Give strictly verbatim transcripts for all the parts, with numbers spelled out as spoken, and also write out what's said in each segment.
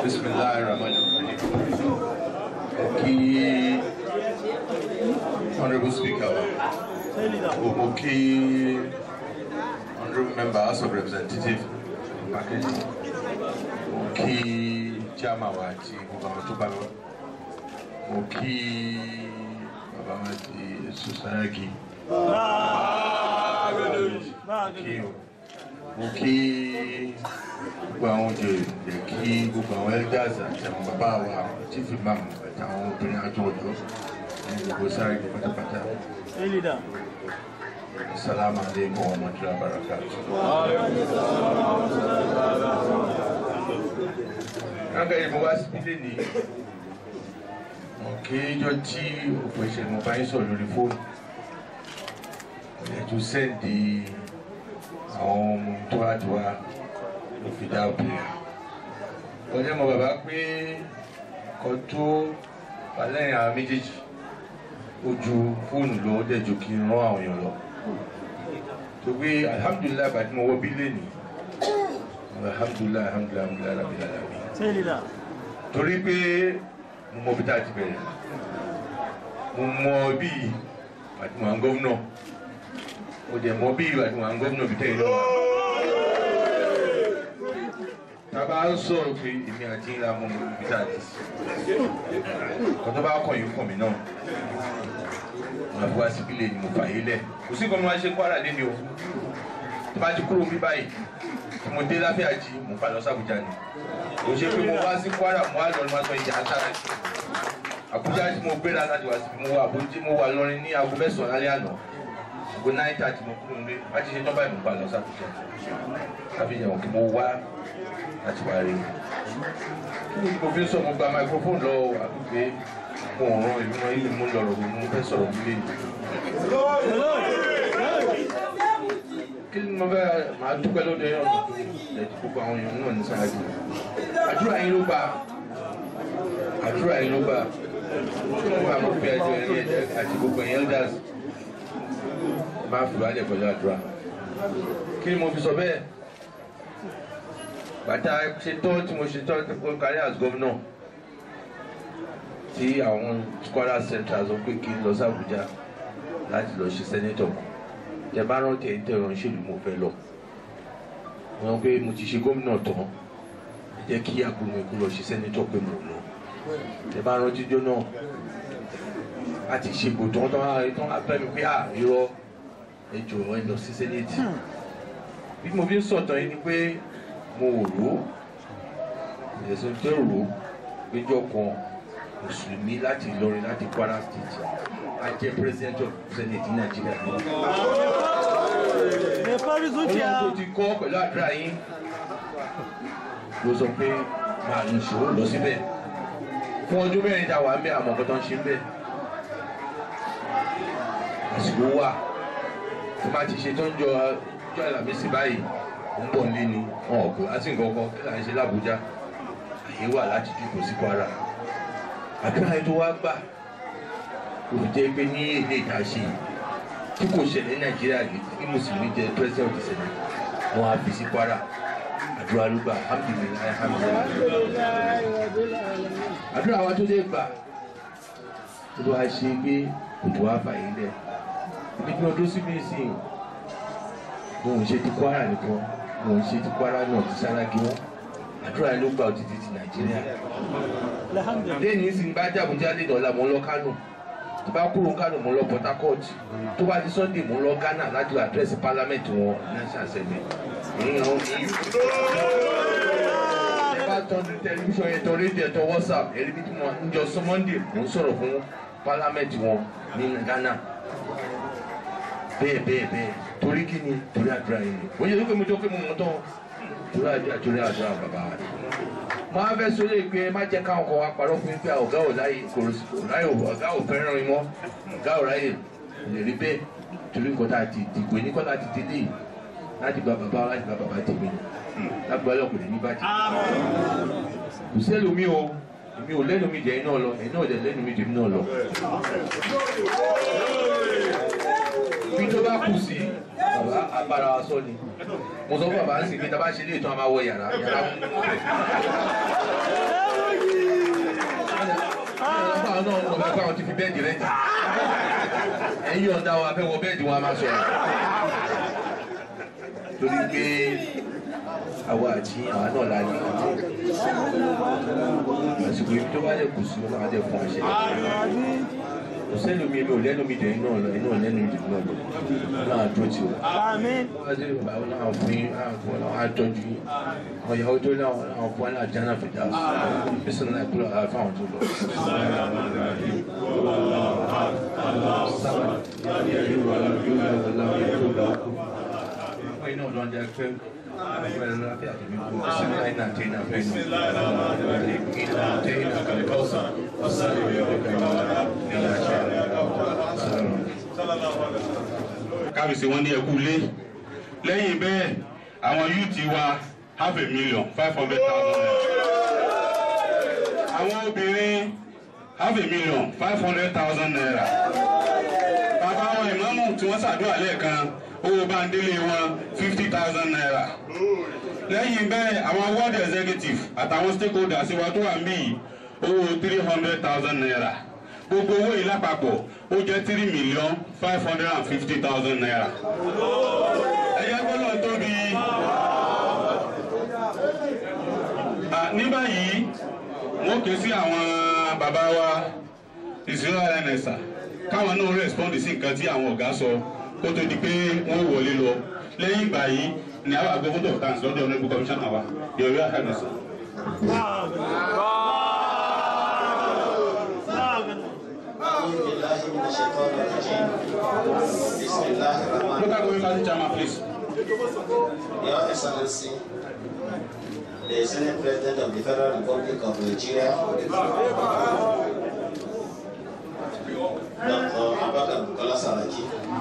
Bismillahirrahmanirrahim. Okay, Honorable Speaker, okay, Honorable Member House of Representatives, okay, Chairman Wati, okay, Babamati Susaragi, okay. Mo kí gbogbo àwọn òjò lè kí gbogbo àwọn elders àti àwọn bàbá wa chief imam àti àwọn obìnrin àjọ ọ̀dọ́ ní gbogbo sáré pátápátá. Assalamu alaikum wa rahmatullahi wa barakatuh. Káńgá ìbò wá sí ilé ní ọ̀kẹ́jọ́ tí òpó ìṣẹ̀lẹ̀ mo bá ń sọ̀rọ̀ lórí fóònù. Ẹ̀jú sẹ́ǹdì àwọn ọmọ tó wá tó wá ló fi dá òbí rẹ̀. Ọjọ́ mọ bàbá pé kọ́ tó wà lẹ́yìn àwọn méjèèjì ojú fóònù lọ dẹ̀jọ́ kí n rán àwọn èèyàn lọ. Tó gbé alhamdulilayi bàtí mo wọ́ bí lẹ́nu alhamdulilayi alhamdulilayi rabbil alamin. Torí pé mo mọ bí tá a ti bẹ̀rẹ̀ mo mọ bí àti mo à ń gọ́vnọ̀. Mo dẹ̀ mọ̀ bí ìwà tí wọ́n ń gómìnà bìtẹ́ ìlú wa. Tábà ń sọ̀rọ̀ pé èmi àti ìlà mọ̀ mọ̀ bìtẹ́ àti sí. Kọ́tọ́ bá kọ̀ yìí kọ̀ mí náà. Mo àfi wá sí bílẹ̀ ni mo fà yé lẹ̀. Kò sí nǹkan mo máa ṣe Kwara lé ní o. Tí bá ti kúrò bí báyìí, tí mo dé láfíà jí, mo fà lọ sí Àbújá ni. Kò ṣe pé mo wá sí Kwara, mo wá lọ ní wá sọ ìjà sára sí. Àbújá tí mo gbéra láti wá sí mo wà Àbújá mo wà lọrin ní aago mẹ́sàn-án lálẹ́ àná. Go night at mo kúrò nílé láti ṣe tọ́ba ìmúpa lọ sábùjá àfihàn òkè mo wá láti wá rí kí ni mo fi ń sọ mo gba microphone lọ àdúgbò mo ràn ìlú náà ilé mo lọrọ mo fẹ́ sọ̀rọ̀ nílé kí ni mo fẹ́ máa dúpẹ́ lóde ọ̀nà tó lẹ̀ tí gbogbo àwọn èèyàn náà ní sáájú àdúrà yín ló gbà àdúrà yín ló gbà mo máa mọ̀ pé ẹjọ́ ẹ̀rí ẹ̀jẹ̀ àti gbogbo ẹ̀yìn elders máa fi wálé pẹ̀lú àdúrà kí ni mo fi sọ bẹ́ẹ̀ bàtà ṣe tọ́ tí mo ṣe tọ́ tí mo kárí as governor tí àwọn Kwara Central sọ pé kí n lọ sí Àbújá láti lọ ṣe senator tẹ bá rántí ẹ̀yìn tẹ̀rọ ìṣèlú mo fẹ́ lọ wọn pé mo ti ṣe gómìnà tán jẹ́ kí àbúrò ikú lọ ṣe senator pé mo lọ tẹ bá rántí jọ náà a ti ṣe gbòtò tán tán abẹ́mi pé à irọ́ ẹjọ ẹ lọ sí sẹ́nẹ̀tì bí mo fi ń sọ̀tàn yìí ni pé mo rò ó ẹ̀sùn tó rò ó péjọ kan mùsùlùmí láti Ìlọrin láti Kwara State a jẹ́ president of senate Nàìjíríà ní. Ọlọ́run tó ti kọ́ pẹ̀lú àdúrà yín ló sọ pé màá ní ìṣòro lọ síbẹ̀ fún ọdún mẹ́rin tá a wà ń bẹ àmọ́ ọ̀pọ̀ tó ń ṣe ń bẹ̀ àsìkò wà tí máa ti ṣe tó ń jọ ọjọ́ Àlàmísì báyìí ń bọ̀ nílé ni wọn ò pé àti nǹkan kan kí là ń ṣe l'Àbújá àyè wà láti dìbò sí Kwara àdúrà yẹn tó wá gbà kò fi jẹ́ pé ní èdè ìdáṣe tí kò ṣẹlẹ̀ ní Nàìjíríà yìí kí mùsùlùmí jẹ president of the Senate wọn á fi sí Kwara àdúrà ló gbà alhamdulilayi alhamdulilayi àdúrà wa tó dé gbà tó wá ṣe pé kò tó wá fàyè lẹ̀ ibi tí wọ́n dó sí bíi sí mo ń ṣe ti Kwara nìkan mo ń ṣe ti Kwara náà ti Sárákí wọn àdúrà yẹn ló gbà òtítì ti Nàìjíríà lẹ́yìn ìsìn bá jàbújá lè dọ̀la mo ń lọ Kánò tó bá kúrò Kánò mo ń lọ Port Harcourt tó bá di Sunday mo ń lọ Ghana láti lọ àdírẹ́sì parliament wọn national assembly ẹ bá tọ́ ní tẹlifíṣàn yẹn tọ́ rédíò tọ́ WhatsApp ẹ̀rí bí mo ń jọ sọ Monday mo ń sọ̀rọ̀ fún parliament wọn ní Ghana bẹ́ẹ̀ bẹ́ẹ̀ bẹ́ẹ̀ torí kí ni torí àdúrà yìí ni wọ́n yẹ kó mo jọ pé mo mọ̀ tán torí àdúrà torí àdúrà bàbá wa. mo á fẹ́ sọ́lé pé má jẹ́ káwọn kan wá parọ́ fún pé ọ̀gá ò láyè kòrò ráyè ọ̀gá ò fẹ́ràn mi mọ́ ọ̀gá ò ráyè lè rí bẹ́ẹ̀ torí nǹkan tá a ti dìgbò ní kọ́ láti délé láti gba bàbá láti gba bàbá tèmi láti gba ọlọ́kùnrin ní bàjẹ́. kò sẹ́lu mi o mi ò lẹ́nu mi jẹ́ iná lọ ẹ̀yin náà dẹ̀ lẹ́nu mi jẹ́ iná lọ. bí tó bá kù sí bàbá abára wa sọ ni mo sọ fún bàbá ń sìn pé tá a bá ṣe ilé ìtàn a máa wọ yàrá yàrá. bẹ́ẹ̀dì rẹ̀ jà ẹ̀yin ọ̀dà wa fẹ́ wọ bẹ́ẹ̀dì wọn a máa sọ̀rọ̀ torí pé àwa àti àwọn náà la ní àsìkò ibi tó bá yẹ kù sí wọn máa jẹ fún àṣẹ kò sẹ́nu mi mi ò lẹ́nu mi jẹ́ iná ọ̀nà iná lẹ́nu mi jẹ́ iná ọ̀nà náà dúró tì ó wọ́n ṣe bàbá náà fún yín náà fún ọ náà tọ́jú yín àwọn ìyàwó tó náà náà fún ọ náà jẹ́ náà fìdá bísí náà kúrò fáwọn tó lọ. Iná ọ̀dọ́ ọjà pé بسم الله نعتينا بين نعتينا كالكوثر وصلي بيدك إلى kábíyèsí wọn ní ẹkú lé lẹ́yìn bẹ́ẹ̀ àwọn yúùtì wa half a million five hundred thousand naira àwọn obìnrin half a million five hundred thousand naira bàbá àwọn ìmáàmù tí wọ́n ṣàdúrà lẹ́ẹ̀kan owó báńdélé wọn fifty thousand naira lẹ́yìn bẹ́ẹ̀ àwọn ward executive àtàwọn stakeholders wa tó wà ń bí owó three hundred thousand naira gbogbo owó yìí lápapọ̀ ó jẹ́ three million five hundred and fifty thousand naira. ẹ̀yẹ́ gbọ́dọ̀ tóbi ní báyìí wọ́n ké sí àwọn bàbá wa ìṣúná ẹnẹsà káwọn náà respond sí nǹkan tí àwọn ọ̀gá sọ kó tó di pé wọ́n wọlé lọ lẹ́yìn ìgbà yìí ni àwọn àgbẹ̀ photo of thanks lọ́dọ̀ ọ̀nẹ́bù commissioner wa yọ̀rí àkànnẹ̀sà. Local government chairman, please. Your Excellency, the Senate President of the Federal Republic of Nigeria, Doctor Abubakar Bukola Saraki,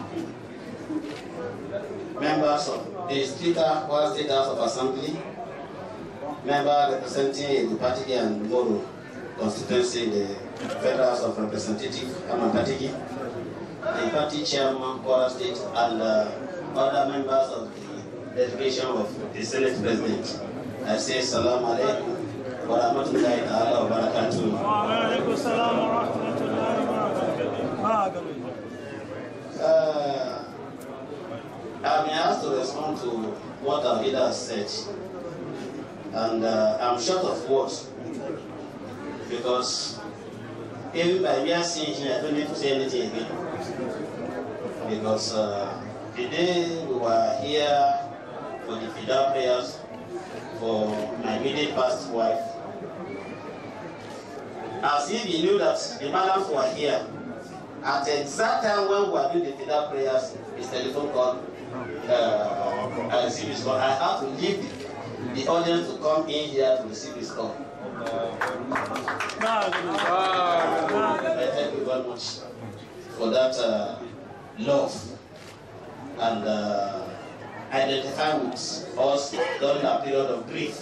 members of the Speaker, Kwara State House of Assembly, member representing the Patigi and Moro constituency in the Federal House of Representatives, Aman Patigi, the party chairman, Kwara State, and uh, other members of the delegation of the Senate President. I say Salaam alaikum wa rahmatullahi ta'ala wa barakatuh. Wa alaikum salam wa rahmatullahi wa barakatuh. I'm asked to respond to what our leader has said, and uh, I'm short of words because even by mere seeing him, I don't need to say anything again. Because uh, the day we were here for the Fidel prayers for my immediate past wife, as if he knew that the madams were here, at the exact time when we were doing the Fidel prayers, his telephone call. Uh, I received his call. I had to leave the, the audience to come in here to receive his call. I thank you very much for that uh, love and uh, identify with us during a period of grief.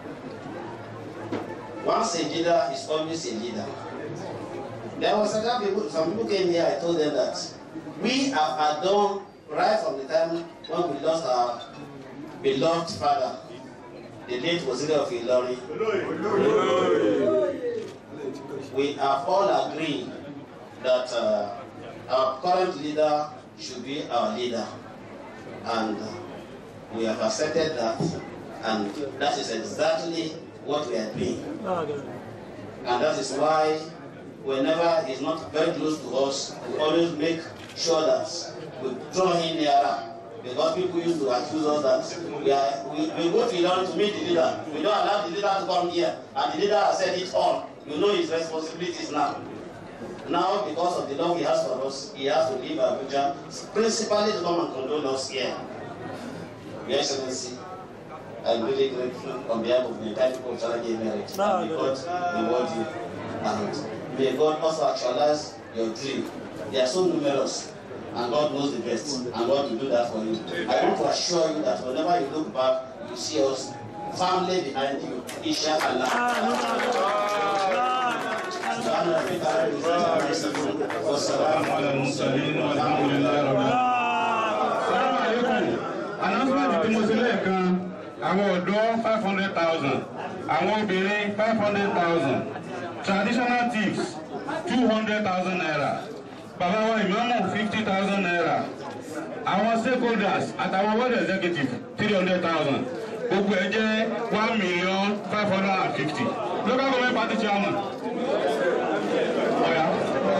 Once a leader is always a leader. There was a time people, some people came here, I told them that we have adorned right from the time when we lost our beloved father, the late Waziri of Ilori. We have all agreed that uh, our current leader should be our leader, and we have accepted that, and that is exactly what we are doing. And that is why whenever he's not very close to us, we always make sure that we draw him nearer, because people used to accuse us that we, are, we, we go to Iran to meet the leader. We don't allow the leader to come here, and the leader has said it all. You know his responsibilities now. Now, because of the love he has for us, he has to leave Abuja, principally to come and condole us here. Your Excellency, I'm really grateful on behalf of the entire people of Challenge Merit. May God reward you, and may God also actualize your dream. They are so numerous, and God knows the best, and God will do that for you. I want to assure you that whenever you look back, you see us family behind you. Inshallah. Announcement tí mo ṣe lẹ́ẹ̀kan, àwọn ọ̀dọ́ five hundred thousand, àwọn obìnrin five hundred thousand, traditional tips two hundred thousand naira. Bàbá wa ìmáàmù fifty thousand naira. Àwọn stakeholders àtàwọn board executive three hundred thousand. Gbogbo ẹ jẹ́ one million five hundred and fifty. Local government party chairman. Ọ̀yá.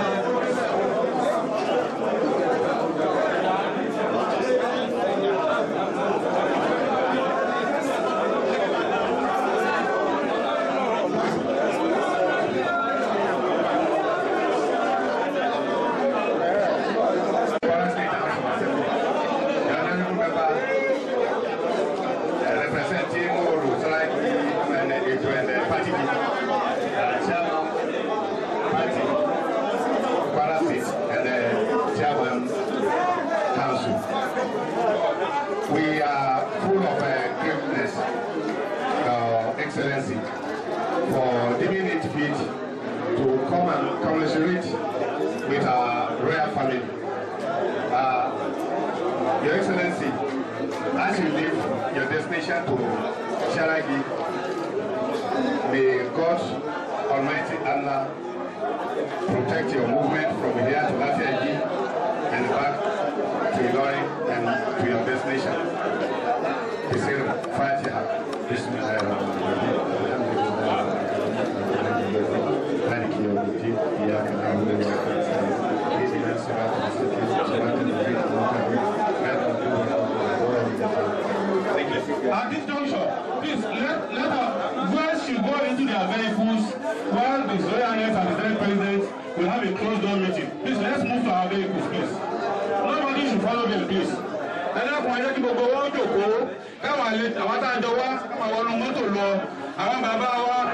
We are full of uh, gratefulness, uh, Excellency, for deeming it fit to come and commiserate with our royal family. Uh, Your Excellency, as you leave your destination to Sharagi, may God Almighty Allah protect your movement from here to Lafayette and back to Ilorin and to your destination. Bisir Fatiha. Bismillahirrahmanirrahim. Maliki yawmiddin. Iyyaka na'budu wa iyyaka nasta'in. Ihdina as-sirata al-mustaqim. Siratal ladzina an'amta alaihim ghayril maghdubi alaihim. At this juncture, please let let our boys should go into their vehicles while the Royal Highness and the Senate President will have a closed door meeting. Please let's move to our vehicles, please. Nobody should follow them, please. Ẹ dákun ẹ jẹ́ kí gbogbo wọn jókòó káwọn àlejò àwọn tá a jọ wá káwọn wọnú mọ́tò lọ àwọn bàbá wa